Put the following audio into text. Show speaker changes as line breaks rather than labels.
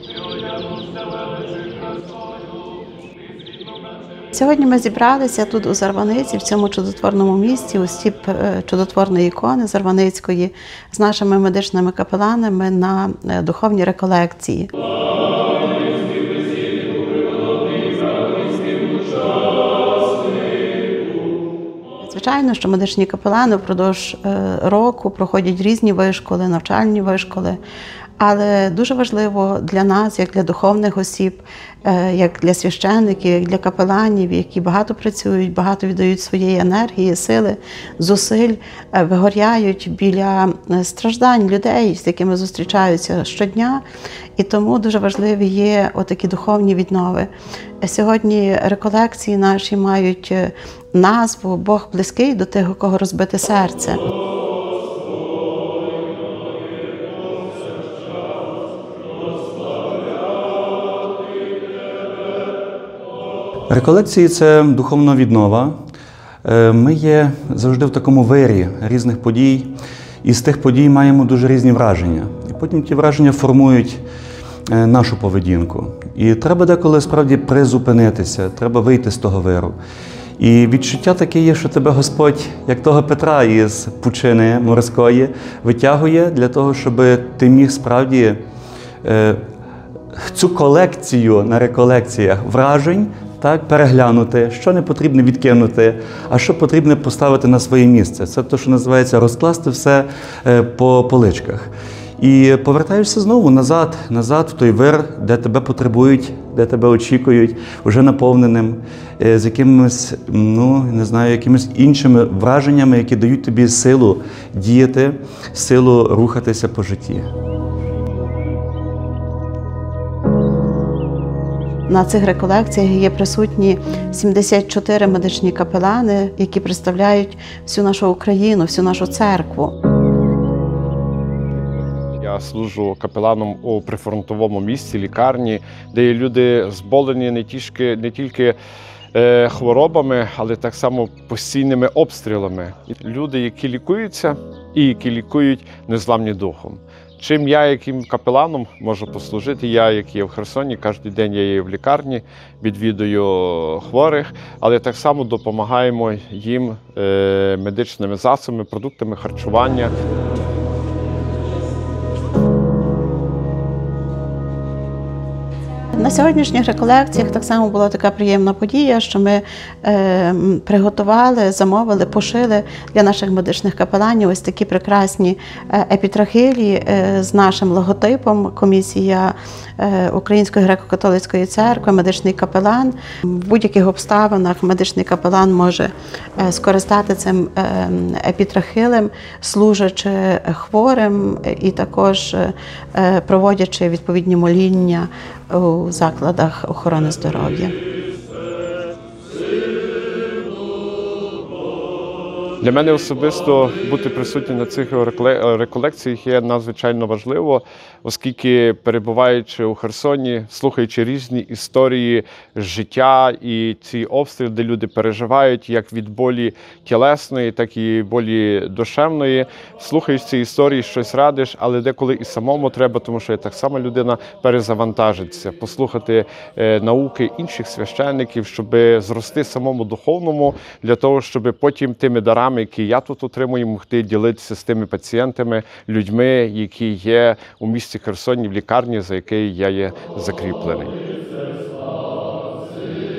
Сьогодні ми зібралися тут у Зарваниці, в цьому чудотворному місті, у стіп чудотворної ікони Зарваницької з нашими медичними капеланами на духовні реколекції. Звичайно, що медичні капелани впродовж року проходять різні вишколи, навчальні вишколи, але дуже важливо для нас, як для духовних осіб, як для священників, як для капеланів, які багато працюють, багато віддають своєї енергії, сили, зусиль, вигоряють біля страждань людей, з якими зустрічаються щодня. І тому дуже важливі є отакі духовні віднови. Сьогодні реколекції наші мають назву «Бог близький до тих, у кого розбите серце».
Реколекції – це духовна віднова. Ми є завжди в такому вирі різних подій, і з тих подій маємо дуже різні враження. І потім ті враження формують нашу поведінку. І треба деколи справді призупинитися, треба вийти з того виру. І відчуття таке є, що тебе Господь, як того Петра із пучини морської, витягує для того, щоб ти міг справді цю колекцію на реколекціях вражень так, переглянути, що не потрібно відкинути, а що потрібно поставити на своє місце. Це те, що називається розкласти все по поличках. І повертаєшся знову назад в той вир, де тебе потребують, де тебе очікують, вже наповненим, з якимись, не знаю, якимись іншими враженнями, які дають тобі силу діяти, силу рухатися по житті.
На цих реколекціях є присутні 74 медичні капелани, які представляють всю нашу Україну, всю нашу церкву.
Я служу капеланом у прифронтовому місті, лікарні, де є люди зболені не тільки хворобами, але так само постійними обстрілами. Люди, які лікуються і які лікують незламні духом. Чим я, яким капеланом, можу послужити? Я, як є в Херсоні, кожен день я є в лікарні, відвідую хворих, але так само допомагаємо їм медичними засобами, продуктами харчування.
На сьогоднішніх реколекціях так само була така приємна подія, що ми приготували, замовили, пошили для наших медичних капеланів ось такі прекрасні епітрахилії з нашим логотипом. Комісія Української греко-католицької церкви, медичний капелан. В будь-яких обставинах медичний капелан може скористати цим епітрахилем, служачи хворим і також проводячи відповідні моління у закладах охорони здоров'я.
Для мене особисто бути присутнім на цих реколекціях є надзвичайно важливо, оскільки, перебуваючи у Херсоні, слухаючи різні історії життя і ці обстріли, де люди переживають як від болі тілесної, так і болі душевної, слухаєш ці історії, щось радиш, але деколи і самому треба, тому що так само людина перезавантажиться, послухати науки інших священників, щоб зрости самому духовному, для того, щоб потім тими дарами, які я тут отримую, могти ділитися з тими пацієнтами, людьми, які є у місті Херсоні, в лікарні, за якою я є закріплений.